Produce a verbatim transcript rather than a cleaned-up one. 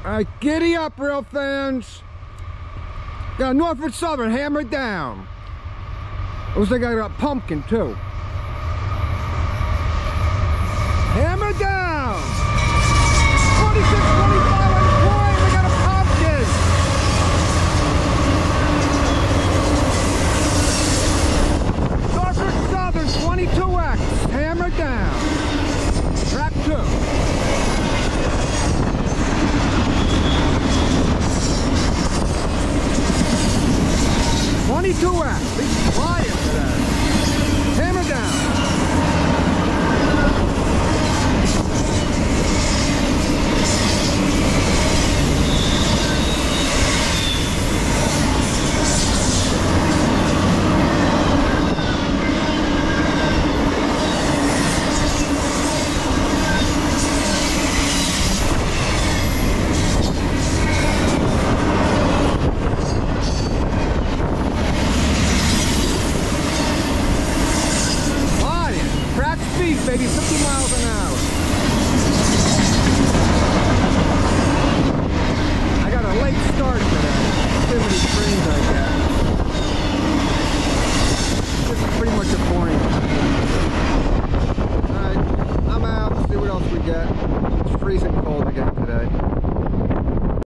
Alright, giddy up, real fans. Got Norfolk Southern, hammer it down. Looks like I got a pumpkin too. Hammer it down. twenty-six twenty-five on the point. We got a pumpkin. Norfolk Southern twenty-two X. Hammer it down. Track two. twenty-two X.